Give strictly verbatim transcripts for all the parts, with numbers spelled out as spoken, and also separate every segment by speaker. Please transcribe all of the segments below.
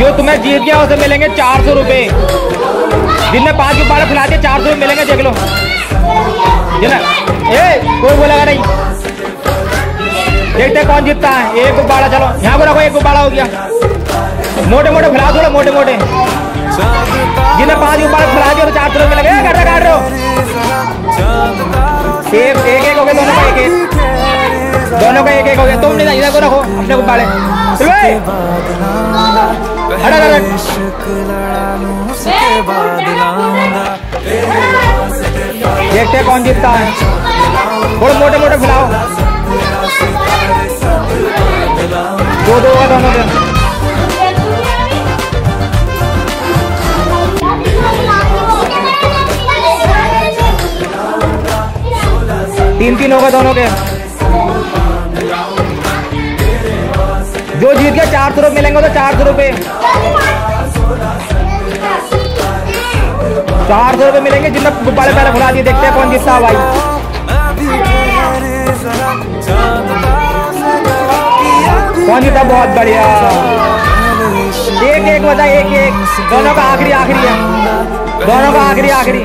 Speaker 1: जो तुम्हें जीत गया उसे मिलेंगे चार सौ रुपये। जिनने पाँच गुब्बारे फैला दिए चार सौ मिलेंगे, देख लो। जिन्हें ए कोई बोलेगा नहीं, देखते कौन जीतता है। एक गुब्बारा, चलो यहाँ पर रखो, एक गुब्बारा हो गया। मोटे मोटे फैला दो, मोटे मोटे। जिन्हें पाँच गुब्बारे फैला दिए तो चार सौ मिलेंगे। काट रहे काट रहे हो, एक एक एक हो गया दोनों का, एक एक दोनों का एक एक हो गया। तुम नहीं, इधर को रखो अपने गुब्बारे। देखते कौन जीतता है। थोड़े मोटे मोटे फैलाओ, दो दो होगा दोनों के। तीन तीन होगा दोनों के। जो जीत गया चार सौ रुपये मिलेंगे, तो चार सौ रुपये चार सौ रुपये मिलेंगे। जिनने गुब्बारे पहले फुला दिए, देखते हैं कौन जीतता है भाई। कौन जीता, बहुत बढ़िया। एक एक बजा, एक एक दोनों का आखिरी आखिरी है, दोनों का आखिरी आखिरी।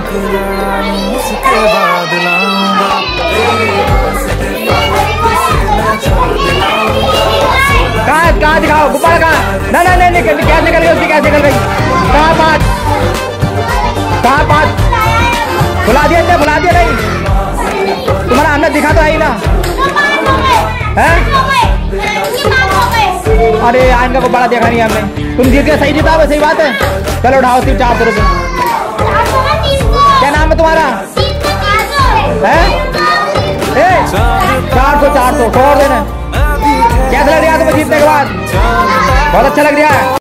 Speaker 1: कहाँ कहाँ दिखाओ गुब्बारा, कहाँ? ना ना नहीं निकल, क्या निकल गई उसकी, क्या निकल गई? कहाँ पाँच, कहाँ पाँच? बुला दिया नहीं, बुला दिया नहीं। तुम्हारा हमने दिखा तो है ना, है? अरे आइन का गुब्बारा देखा नहीं हमने। तुम जीत के सही जीता, सही बात है। चलो उठाओ सिर्फ चार सौ रुपये। क्या नाम है तुम्हारा? है चार सौ चार सौ छोड़ देना। कैसा लग रहा है तुम्हें जीतने के बाद? बहुत अच्छा लग रहा है।